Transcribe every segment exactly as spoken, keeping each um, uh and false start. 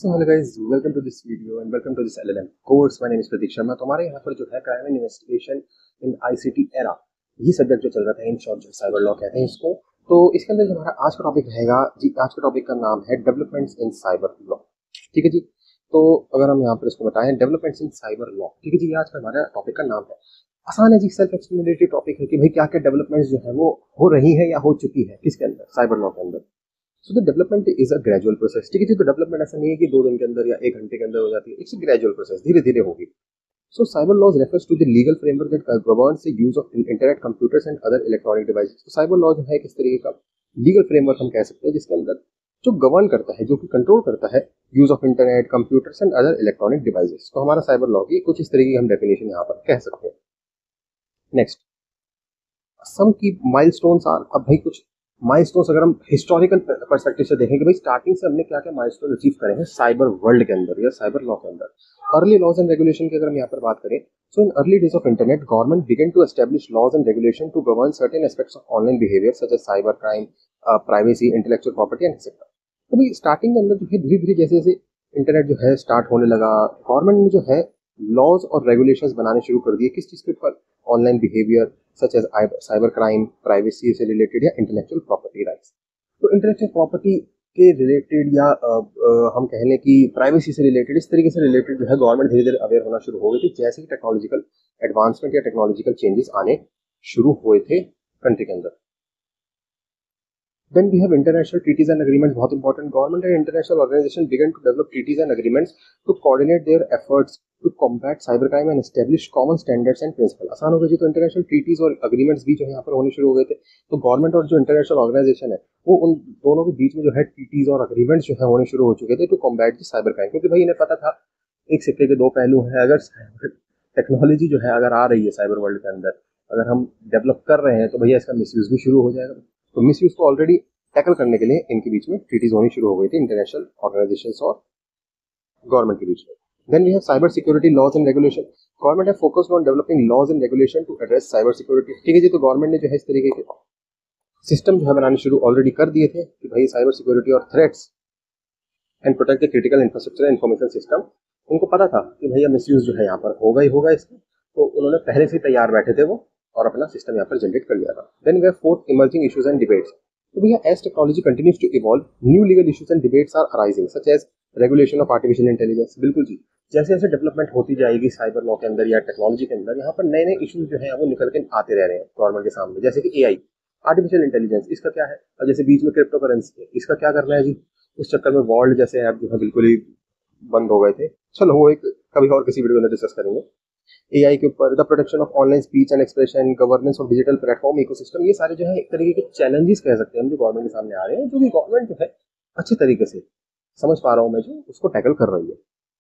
So hello guys, welcome to this video and welcome to this L L M course. My name is Pratik Sharma. तो हमारे यहाँ पर जो है crime and investigation in ICT era, ये subject जो चल रहा था, इन शॉर्ट जो साइबर लॉ कहते हैं इसको। तो इसके अंदर जो हमारा आज का टॉपिक रहेगा जी, आज का टॉपिक का नाम है डेवलपमेंट्स इन साइबर लॉ। ठीक है जी। तो अगर हम यहाँ पर इसको बताएं, डेवलपमेंट्स इन साइबर लॉ, ठीक है जी, ये आज का हमारा टॉपिक का नाम है। आसान है जी, सेल्फ एक्सप्लेनेटरी टॉपिक है कि भाई क्या क्या डेवलपमेंट्स जो है वो हो रही है या हो चुकी है किसके अंदर, साइबर लॉ के अंदर। So the development is a gradual process. ठीक है जी। तो डेवलपमेंट ऐसा नहीं है कि दो दिन के अंदर या एक घंटे के अंदर हो जाती है, इट्स अ ग्रेजुअल प्रोसेस, धीरे धीरे होगी। So cyber laws refers to the legal framework that governs the use of internet, computers and other electronic devices. तो साइबर लॉ जो है किस तरीके का लीगल फ्रेमवर्क हम कह सकते हैं जिसके अंदर जो गवर्न करता है, जो कि कंट्रोल करता है use of internet, computers and other electronic devices. तो हमारा साइबर लॉ की कुछ इस तरीके की हम डेफिनेशन यहाँ पर कह सकते हैं। नेक्स्ट, सम की माइलस्टोन्स आर, अब भाई कुछ माइलस्टोन्स अगर हम हिस्टोरिकल पर्सपेक्टिव से देखें कि भाई स्टार्टिंग से हमने क्या क्या माइलस्टोन अचीव करे हैं साइबर वर्ल्ड के अंदर या साइबर लॉ के अंदर। अर्ली लॉज एंड रेगुलेशन की अगर हम यहाँ पर बात करें, so in early days of internet government began to establish laws and regulation to govern certain aspects of online behaviour such as cyber crime, privacy, intellectual property and etcetera. तो भाई starting के अंदर जो है धीरे धीरे जैसे जैसे इंटरनेट जो है स्टार्ट होने लगा, गवर्नमेंट ने जो है लॉज और रेगुलेशंस बनाने शुरू कर दिए किस चीज़ के ऊपर, online behaviour such as cyber crime, privacy से रिलेटेड या इंटेलेक्चुअल प्रॉपर्टी राइट्स। तो इंटेलेक्चुअल प्रॉपर्टी के रिलेटेड या आ, आ, हम कह लें कि प्राइवेसी से रिलेटेड, इस तरीके से रिलेटेड जो है गवर्नमेंट धीरे धीरे अवेयर होना शुरू हो गई थी जैसे ही टेक्नोलॉजिकल एडवांसमेंट या टेक्नोलॉजिकल चेंजेस आने शुरू हुए थे कंट्री के अंदर। Then we have international treaties and agreements, बहुत important. Government and international organizations began to develop treaties and agreements to coordinate their efforts to combat cybercrime and establish common standards and principles. आसान हो गया जी। तो international treaties और agreements भी जो है यहाँ पर होने शुरू हो गए थे। तो गवर्नमेंट और जो इंटरनेशनल ऑर्गेनाइजेशन है वो उन दोनों के बीच में जो है ट्रीटीज और अग्रीमेंट्स जो है होने शुरू हो चुके थे to combat the cyber crime. क्योंकि भाई इन्हें पता था एक सिक्के के दो पहलू हैं। अगर टेक्नोलॉजी जो है अगर आ रही है साइबर वर्ल्ड के अंदर, अगर हम डेवलप कर रहे हैं तो भैया इसका मिसयूज भी शुरू हो जाएगा। तो मिसयूज को ऑलरेडी टैकल करने के लिए इनके बीच में ट्रीटीज होनी शुरू हो गई थी इंटरनेशनल ऑर्गेनाइजेशंस और गवर्नमेंट के बीच में। Then we have cyber security laws and regulation. Government है focused on developing laws and regulation to address cyber security. ठीक है जी। तो गवर्नमेंट ने जो है इस तरीके के सिस्टम जो है बनाने शुरू ऑलरेडी कर दिए थे कि भाई साइबर सिक्योरिटी और threats and protect the critical infrastructure and information system. उनको पता था कि भैया मिसयूज जो है यहाँ पर होगा ही होगा इसका, तो उन्होंने पहले से तैयार बैठे थे वो और अपना सिस्टम यहाँ पर जनरेट कर लिया था। Then we have fourth, emerging issues and debates. तो भैया as technology continues to evolve, new legal issues and debates are arising such as regulation of artificial intelligence. बिल्कुल जी। जैसे जैसे डेवलपमेंट होती जाएगी साइबर लॉ के अंदर या टेक्नोलॉजी के अंदर, यहाँ पर नए नए इश्यूज जो है वो निकल के आते रह रहे हैं गवर्नमेंट के सामने। जैसे कि ए आई, आर्टिफिशियल इंटेलिजेंस, इसका क्या है। और जैसे बीच में क्रिप्टो करेंसी, इसका क्या करना है जी। उस चक्कर में वॉल्ट जैसे ऐप जो है बिल्कुल ही बंद हो गए थे। चलो वो एक कभी और किसी वीडियो में डिस्कस करेंगे। एआई के ऊपर, the protection of online speech and expression, governance of digital platform ecosystem, ये सारे जो है एक तरीके के चैलेंजेस कह सकते हैं हम जो गवर्नमेंट के सामने आ रहे हैं, जो कि गवर्नमेंट जो है अच्छे तरीके से समझ पा रहा हूँ मैं जो उसको टैकल कर रही है।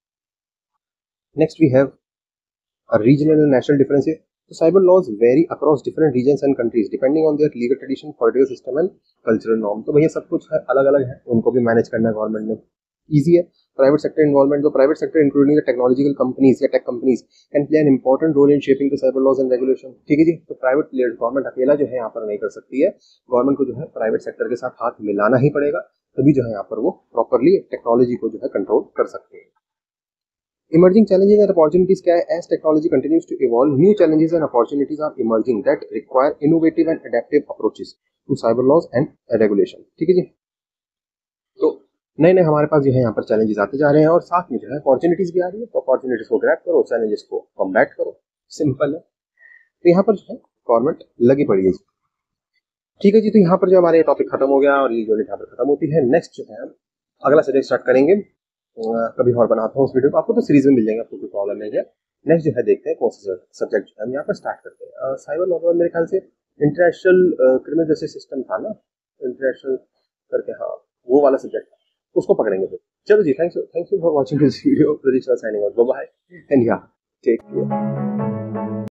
Next we have regional and national differences. तो cyber laws vary across different regions and countries depending on their legal tradition, political system and cultural norm. तो भैया सब कुछ है अलग अलग है, उनको भी मैनेज करना है गवर्नमेंट ने, ईजी है। प्राइवेट सेक्टर इन्वॉल्वमेंट, तो private sector including the technological companies या tech companies can play an important role in shaping the cyber laws and regulation. ठीक है जी। तो प्राइवेट प्लेयर्स, गवर्नमेंट अकेला जो है यहाँ पर नहीं कर सकती है, गवर्नमेंट को जो है प्राइवेट सेक्टर के साथ हाथ मिलाना ही पड़ेगा, तभी जो है यहाँ पर वो प्रॉपरली टेक्नोलॉजी को जो है कंट्रोल कर सकते हैं। इमर्जिंग चैलेंजेस एंड अपॉर्चुनिटीज क्या है, as technology continues to evolve, new challenges and opportunities are emerging that require innovative and adaptive approaches to cyber laws and regulation. ठीक है जी। तो नए नए हमारे पास जो है यहाँ पर चैलेंजेस आते जा रहे हैं और साथ में जो है अपॉर्चुनिटीज भी आ रही है। तो अपॉर्चुनिटीज को ग्रैब करो, चैलेंजेस को कॉम्बैट करो, सिंपल है। तो यहाँ पर जो है गवर्नमेंट लगी पड़ी है। ठीक है जी। तो यहाँ पर जो हमारे टॉपिक खत्म हो गया और ये यूनिट यहाँ पर खत्म होती है। नेक्स्ट जो है हम अगला सब्जेक्ट स्टार्ट करेंगे। कभी और बनाता हूँ उस वीडियो को, आपको तो सीरीज में मिल जाएंगे, आपको कोई प्रॉब्लम नहीं है। नेक्स्ट जो है देखते हैं कौन सा सब्जेक्ट जो है हम यहाँ पर स्टार्ट करते हैं। साइबर लॉ मेरे ख्याल से इंटरनेशनल क्रिमिनल जस्टिस सिस्टम था ना, इंटरनेशनल करके, हाँ वो वाला सब्जेक्ट था, उसको पकड़ेंगे फिर। चलो जी, thanks thank you for watching this video. Pradeep signing out, bye bye and या टेक केयर।